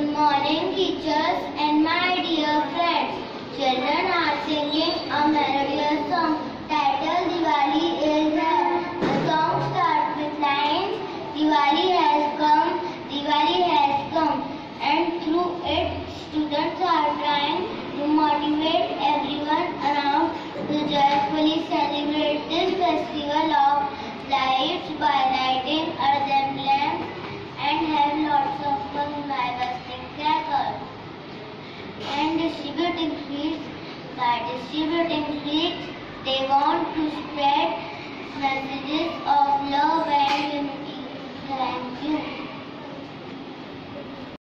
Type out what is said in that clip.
morning, teachers and my dear friends. Children are singing a melodious song titled Diwali is here. The song starts with lines, Diwali has come, and through it, students are trying to motivate everyone around to joyfully celebrate this festival of lights by lighting earthen lamps and have lots of fun by bursting crackers and distributing sweets. By distributing sweets, they want to spread messages of love and unity. Thank you.